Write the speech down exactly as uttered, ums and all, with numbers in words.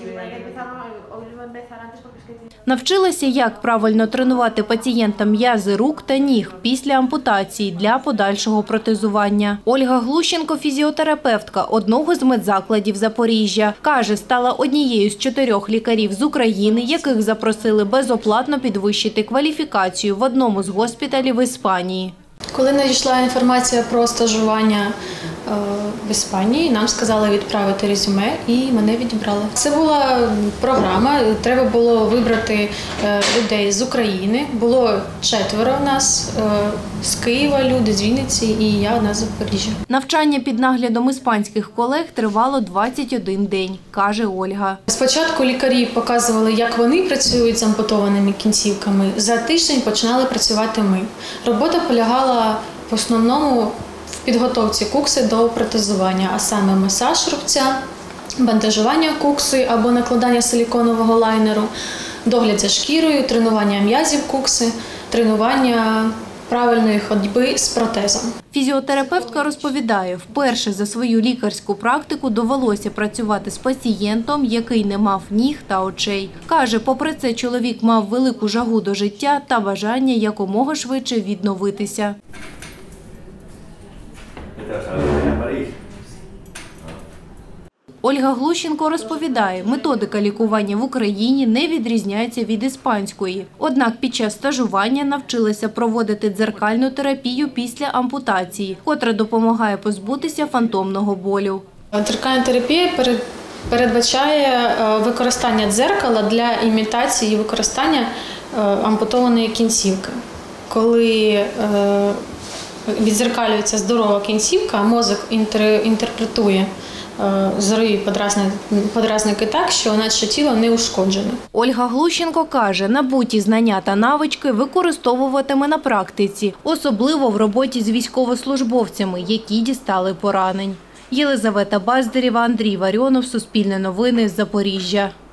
Навчилася, як правильно тренувати пацієнтам м'язи рук та ніг після ампутації для подальшого протезування. Ольга Глущенко – фізіотерапевтка одного з медзакладів Запоріжжя. Каже, стала однією з чотирьох лікарів з України, яких запросили безоплатно підвищити кваліфікацію в одному з госпіталів Іспанії. Коли надійшла інформація про стажування в Іспанії, нам сказали відправити резюме і мене відібрали. Це була програма, треба було вибрати людей з України. Було четверо у нас, з Києва люди, з Вінниці і я одна з Запоріжжя. Навчання під наглядом іспанських колег тривало двадцять один день, каже Ольга. Спочатку лікарі показували, як вони працюють з ампутованими кінцівками. За тиждень починали працювати ми. Робота полягала в основному в підготовці кукси до протезування, а саме масаж рубця, бандажування кукси або накладання силіконового лайнеру, догляд за шкірою, тренування м'язів кукси, тренування правильної ходьби з протезом. Фізіотерапевтка розповідає, вперше за свою лікарську практику довелося працювати з пацієнтом, який не мав ніг та очей. Каже, попри це чоловік мав велику жагу до життя та бажання якомога швидше відновитися. Ольга Глущенко розповідає, методика лікування в Україні не відрізняється від іспанської. Однак під час стажування навчилася проводити дзеркальну терапію після ампутації, котра допомагає позбутися фантомного болю. Дзеркальна терапія передбачає використання дзеркала для імітації і використання ампутованої кінцівки. Коли віддзеркалюється здорова кінцівка, мозок інтерпретує зорові подразники так, що наче тіло не ушкоджене. Ольга Глущенко каже, набуті знання та навички використовуватиме на практиці, особливо в роботі з військовослужбовцями, які дістали поранень. Єлизавета Баздарєва, Андрій Варіонов, Суспільне новини, Запоріжжя.